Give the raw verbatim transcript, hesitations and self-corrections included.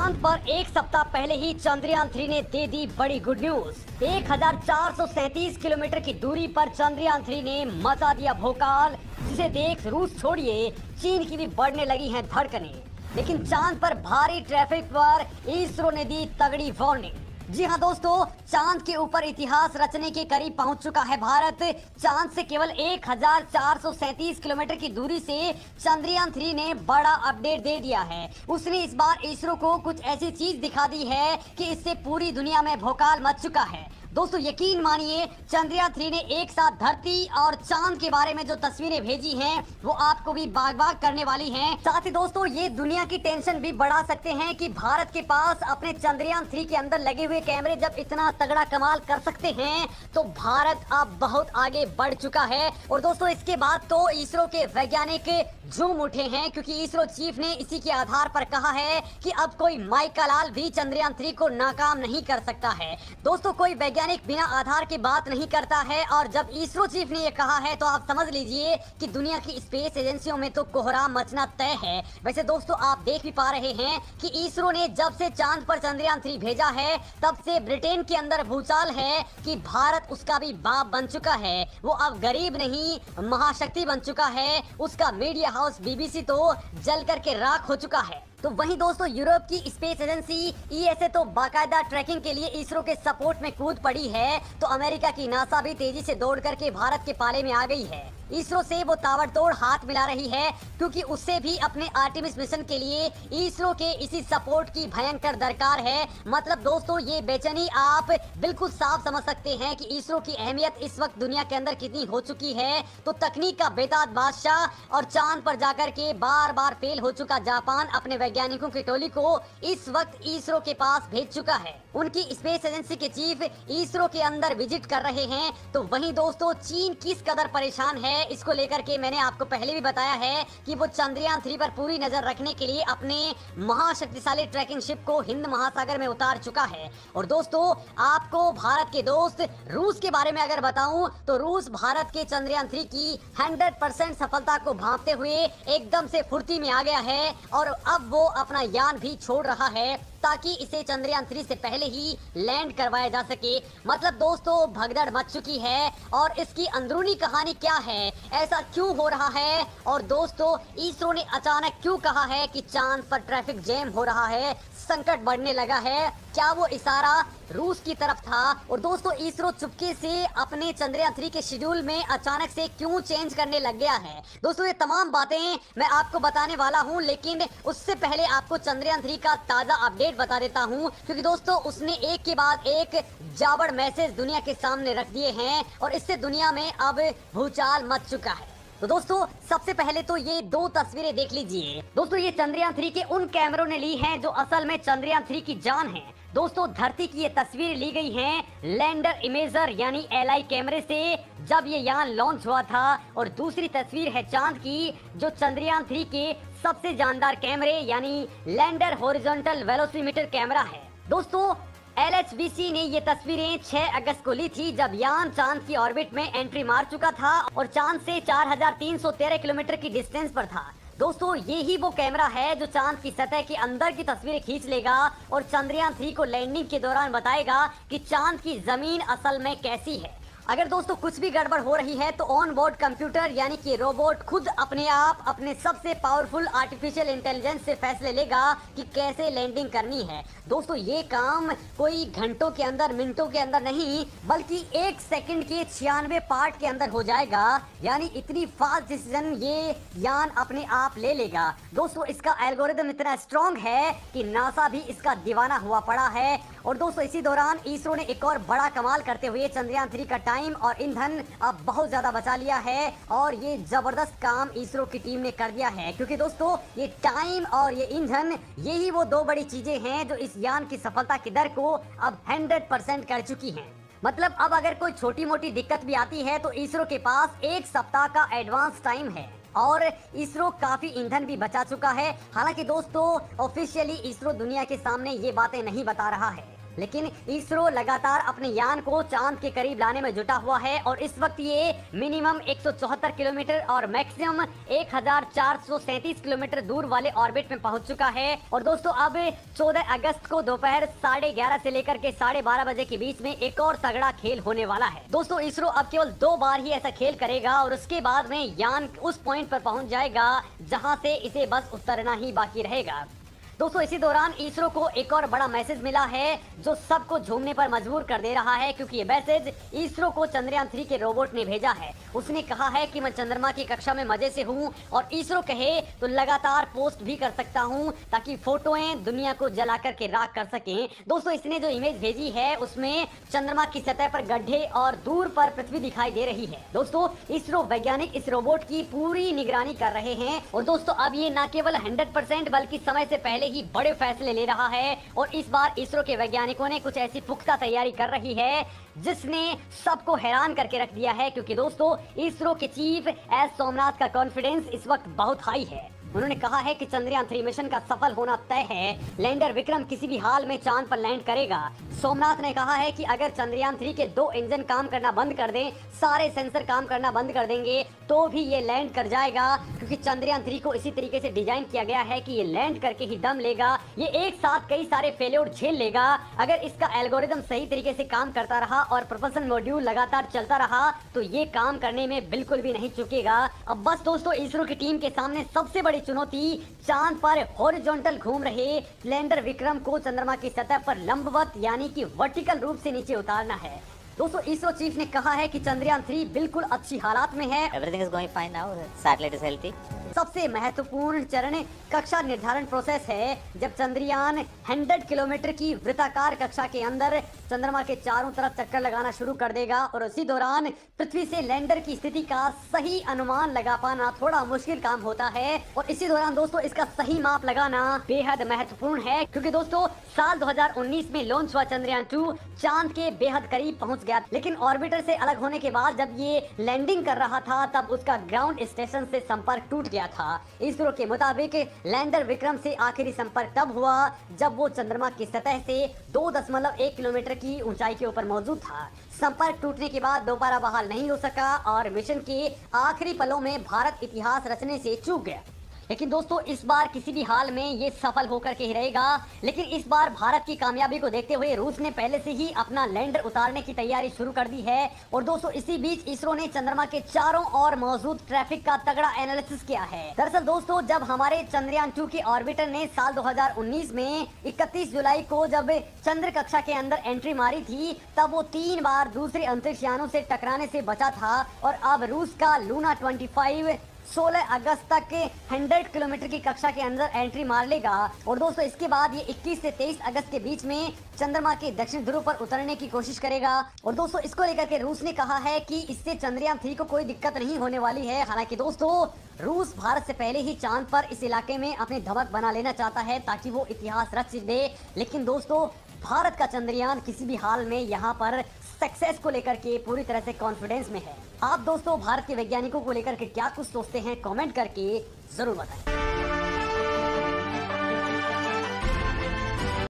चांद पर एक सप्ताह पहले ही चंद्रयान थ्री ने दे दी बड़ी गुड न्यूज। एक हजार चार सौ सैंतीस किलोमीटर की दूरी पर चंद्रयान थ्री ने मचा दिया भोकाल, जिसे देख रूस छोड़िए चीन की भी बढ़ने लगी हैं धड़कनें। लेकिन चांद पर भारी ट्रैफिक पर इसरो ने दी तगड़ी वार्निंग। जी हाँ दोस्तों, चांद के ऊपर इतिहास रचने के करीब पहुंच चुका है भारत। चांद से केवल एक हजार चार सौ सैंतीस किलोमीटर की दूरी से चंद्रयान थ्री ने बड़ा अपडेट दे दिया है। उसने इस बार इसरो को कुछ ऐसी चीज दिखा दी है कि इससे पूरी दुनिया में भौकाल मच चुका है। दोस्तों यकीन मानिए, चंद्रयान थ्री ने एक साथ धरती और चांद के बारे में जो तस्वीरें भेजी हैं वो आपको भी बाग बाग करने वाली हैं। साथ ही दोस्तों ये दुनिया की टेंशन भी बढ़ा सकते हैं कि भारत के पास अपने चंद्रयान थ्री के अंदर लगे हुए कैमरे जब इतना तगड़ा कमाल कर सकते हैं तो भारत अब बहुत आगे बढ़ चुका है। और दोस्तों इसके बाद तो इसरो के वैज्ञानिक झूम उठे हैं, क्योंकि इसरो चीफ ने इसी के आधार पर कहा है कि अब कोई माइका लाल भी चंद्रयान थ्री को नाकाम नहीं कर सकता है। दोस्तों कोई वैज्ञानिक बिना आधार की बात नहीं करता है, और जब इसरो चीफ ने ये कहा है तो आप समझ लीजिए कि दुनिया की स्पेस एजेंसियों में तो कोहराम मचना तय है। वैसे दोस्तों आप देख भी पा रहे हैं कि इसरो ने जब से चांद पर चंद्रयान थ्री भेजा है तब से ब्रिटेन के अंदर भूचाल है कि भारत उसका भी बाप बन चुका है। वो अब गरीब नहीं महाशक्ति बन चुका है। उसका मीडिया हाउस बीबीसी तो जल करके राख हो चुका है। तो वहीं दोस्तों यूरोप की स्पेस एजेंसी ईएसए तो बाकायदा ट्रैकिंग के लिए इसरो के सपोर्ट में कूद पड़ी है, तो अमेरिका की नासा भी तेजी से दौड़ करके भारत के पाले में आ गई है। इसरो से वो ताबड़तोड़ हाथ मिला रही है, क्योंकि उससे भी अपने आर्टेमिस मिशन के लिए इसरो के इसी सपोर्ट की भयंकर दरकार है। मतलब दोस्तों ये बेचैनी आप बिल्कुल साफ समझ सकते हैं कि इसरो की अहमियत इस वक्त दुनिया के अंदर कितनी हो चुकी है। तो तकनीक का बेताज बादशाह और चांद पर जाकर के बार बार फेल हो चुका जापान अपने वैज्ञानिकों की टोली को इस वक्त इसरो के पास भेज चुका है। उनकी स्पेस एजेंसी के चीफ इसरो के अंदर विजिट कर रहे हैं। तो वहीं दोस्तों चीन किस कदर परेशान है इसको लेकर के मैंने आपको पहले भी बताया है कि वो चंद्रयान थ्री पर पूरी नजर रखने के लिए अपने महाशक्तिशाली ट्रैकिंग शिप को हिंद महासागर में उतार चुका है। और दोस्तों आपको भारत के दोस्त रूस के बारे में अगर बताऊं तो रूस भारत के चंद्रयान थ्री की सौ परसेंट सफलता को भांपते हुए एकदम से फुर्ती में आ गया है, और अब वो अपना यान भी छोड़ रहा है ताकि इसे चंद्रयान थ्री से पहले ही लैंड करवाया जा सके। मतलब दोस्तों भगदड़ मच चुकी है, और इसकी अंदरूनी कहानी क्या है, ऐसा क्यों हो रहा है, और दोस्तों इसरो ने अचानक क्यों कहा है कि चांद पर ट्रैफिक जैम हो रहा है, संकट बढ़ने लगा है, क्या वो इशारा रूस की तरफ था। और दोस्तों इसरो चुपके से अपने चंद्रयान थ्री के शेड्यूल में अचानक से क्यों चेंज करने लग गया है। दोस्तों ये तमाम बातें मैं आपको बताने वाला हूं, लेकिन उससे पहले आपको चंद्रयान थ्री का ताजा अपडेट बता देता हूं, क्योंकि दोस्तों उसने एक के बाद एक जाबड़ मैसेज दुनिया के सामने रख दिए हैं, और इससे दुनिया में अब भूचाल मच चुका है। तो दोस्तों सबसे पहले तो ये दो तस्वीरें देख लीजिए। दोस्तों ये चंद्रयान थ्री के उन कैमरों ने ली हैं जो असल में चंद्रयान थ्री की जान है। दोस्तों धरती की ये तस्वीर ली गई हैं लैंडर इमेजर यानी एल आई कैमरे से जब ये यान लॉन्च हुआ था, और दूसरी तस्वीर है चांद की जो चंद्रयान थ्री के सबसे जानदार कैमरे यानी लैंडर हॉरिजॉन्टल वेलोसिमीटर कैमरा है। दोस्तों एल एच बी सी ने ये तस्वीरें छह अगस्त को ली थी जब यान चांद की ऑर्बिट में एंट्री मार चुका था और चांद से चार हजार तीन सौ तेरह किलोमीटर की डिस्टेंस पर था। दोस्तों ये ही वो कैमरा है जो चांद की सतह के अंदर की तस्वीरें खींच लेगा और चंद्रयान थ्री को लैंडिंग के दौरान बताएगा कि चांद की जमीन असल में कैसी है। अगर दोस्तों कुछ भी गड़बड़ हो रही है तो ऑन बोर्ड कंप्यूटर यानी कि रोबोट खुद अपने आप अपने सबसे पावरफुल आर्टिफिशियल इंटेलिजेंस से फैसले लेगा कि कैसे लैंडिंग करनी है। दोस्तों ये काम कोई घंटों के अंदर मिनटों के अंदर नहीं बल्कि एक सेकंड के छियानवे पार्ट के अंदर हो जाएगा, यानी इतनी फास्ट डिसीजन ये यान अपने आप ले लेगा। दोस्तों इसका एल्गोरिदम इतना स्ट्रॉन्ग है कि नासा भी इसका दीवाना हुआ पड़ा है। और दोस्तों इसी दौरान इसरो ने एक और बड़ा कमाल करते हुए चंद्रयान थ्री का टाइम और ईंधन अब बहुत ज्यादा बचा लिया है, और ये जबरदस्त काम इसरो की टीम ने कर दिया है, क्योंकि दोस्तों ये टाइम और ये ईंधन यही वो दो बड़ी चीजें हैं जो इस यान की सफलता की दर को अब सौ परसेंट कर चुकी हैं। मतलब अब अगर कोई छोटी मोटी दिक्कत भी आती है तो इसरो के पास एक सप्ताह का एडवांस टाइम है, और इसरो काफी ईंधन भी बचा चुका है। हालांकि दोस्तों ऑफिशियली इसरो दुनिया के सामने ये बातें नहीं बता रहा है। लेकिन इसरो लगातार अपने यान को चांद के करीब लाने में जुटा हुआ है और इस वक्त ये मिनिमम एक सौ चौहत्तर किलोमीटर और मैक्सिमम एक हजार चार सौ सैंतीस किलोमीटर दूर वाले ऑर्बिट में पहुंच चुका है। और दोस्तों अब चौदह अगस्त को दोपहर साढ़े ग्यारह से लेकर के साढ़े बारह बजे के बीच में एक और तगड़ा खेल होने वाला है। दोस्तों इसरो अब केवल दो बार ही ऐसा खेल करेगा और उसके बाद में यान उस पॉइंट पर पहुंच जाएगा जहां से इसे बस उतरना ही बाकी रहेगा। दोस्तों इसी दौरान इसरो को एक और बड़ा मैसेज मिला है जो सबको झूमने पर मजबूर कर दे रहा है, क्योंकि ये मैसेज इसरो को चंद्रयान थ्री के रोबोट ने भेजा है। उसने कहा है कि मैं चंद्रमा की कक्षा में मजे से हूँ और इसरो कहे तो लगातार पोस्ट भी कर सकता हूँ ताकि फोटोएं दुनिया को जला करके राख कर सकें। दोस्तों इसने जो इमेज भेजी है उसमें चंद्रमा की सतह पर गड्ढे और दूर पर पृथ्वी दिखाई दे रही है। दोस्तों इसरो वैज्ञानिक इस रोबोट की पूरी निगरानी कर रहे हैं और दोस्तों अब ये न केवल हंड्रेड परसेंट बल्कि समय से पहले ही बड़े फैसले ले रहा है और इस बार इसरो के वैज्ञानिकों ने कुछ ऐसी पुख्ता तैयारी कर रही है जिसने सबको हैरान करके रख दिया है, क्योंकि दोस्तों इसरो के चीफ एस सोमनाथ का कॉन्फिडेंस इस वक्त बहुत हाई है। उन्होंने कहा है कि चंद्रयान थ्री मिशन का सफल होना तय है। लैंडर विक्रम किसी भी हाल में चांद पर लैंड करेगा। सोमनाथ ने कहा है कि अगर चंद्रयान थ्री के दो इंजन काम करना बंद कर दें, सारे सेंसर काम करना बंद कर देंगे तो भी ये लैंड कर जाएगा, क्योंकि चंद्रयान थ्री को इसी तरीके से डिजाइन किया गया है कि ये लैंड करके ही दम लेगा। ये एक साथ कई सारे फेल्योर झेल लेगा। अगर इसका एल्गोरिदम सही तरीके से काम करता रहा और प्रपल्सन मॉड्यूल लगातार चलता रहा तो ये काम करने में बिल्कुल भी नहीं चुकेगा। अब बस दोस्तों इसरो की टीम के सामने सबसे बड़ी चुनौती चांद पर हॉरिजॉन्टल घूम रहे लैंडर विक्रम को चंद्रमा की सतह पर लंबवत यानी कि वर्टिकल रूप से नीचे उतारना है। दोस्तों इसरो चीफ ने कहा है कि चंद्रयान थ्री बिल्कुल अच्छी हालात में है। Everything is going fine now. The satellite is healthy. सबसे महत्वपूर्ण चरण कक्षा निर्धारण प्रोसेस है, जब चंद्रयान सौ किलोमीटर की वृत्ताकार कक्षा के अंदर चंद्रमा के चारों तरफ चक्कर लगाना शुरू कर देगा और उसी दौरान पृथ्वी से लैंडर की स्थिति का सही अनुमान लगा पाना थोड़ा मुश्किल काम होता है। और इसी दौरान दोस्तों इसका सही माप लगाना बेहद महत्वपूर्ण है, क्योंकि दोस्तों साल दो हज़ार उन्नीस में लॉन्च हुआ चंद्रयान टू चांद के बेहद करीब पहुंच गया, लेकिन ऑर्बिटर से अलग होने के बाद जब ये लैंडिंग कर रहा था तब उसका ग्राउंड स्टेशन से संपर्क टूट गया था। इसरो के मुताबिक लैंडर विक्रम से आखिरी संपर्क तब हुआ जब वो चंद्रमा की सतह से दो दशमलव एक किलोमीटर की ऊंचाई के ऊपर मौजूद था। संपर्क टूटने के बाद दोबारा बहाल नहीं हो सका और मिशन के आखिरी पलों में भारत इतिहास रचने से चूक गया। लेकिन दोस्तों इस बार किसी भी हाल में ये सफल होकर के ही रहेगा। लेकिन इस बार भारत की कामयाबी को देखते हुए रूस ने पहले से ही अपना लैंडर उतारने की तैयारी शुरू कर दी है। और दोस्तों इसी बीच इसरो ने चंद्रमा के चारों ओर मौजूद ट्रैफिक का तगड़ा एनालिसिस किया है। दरअसल दोस्तों जब हमारे चंद्रयान टू के ऑर्बिटर ने साल दो हज़ार उन्नीस में इकतीस जुलाई को जब चंद्र कक्षा के अंदर एंट्री मारी थी तब वो तीन बार दूसरे अंतरिक्ष यानों से टकराने से बचा था और अब रूस का लूना पच्चीस सोलह अगस्त तक सौ किलोमीटर की कक्षा के अंदर एंट्री मार लेगा। और दोस्तों इसके बाद ये इक्कीस से तेईस अगस्त के बीच में चंद्रमा के दक्षिण ध्रुव पर उतरने की कोशिश करेगा। और दोस्तों इसको लेकर के रूस ने कहा है कि इससे चंद्रयान थ्री को कोई दिक्कत नहीं होने वाली है। हालांकि दोस्तों रूस भारत से पहले ही चांद पर इस इलाके में अपनी धमक बना लेना चाहता है ताकि वो इतिहास रच दे। लेकिन दोस्तों भारत का चंद्रयान किसी भी हाल में यहाँ पर सक्सेस को लेकर के पूरी तरह से कॉन्फिडेंस में है। आप दोस्तों भारत के वैज्ञानिकों को लेकर के क्या कुछ सोचते हैं कमेंट करके जरूर बताएं।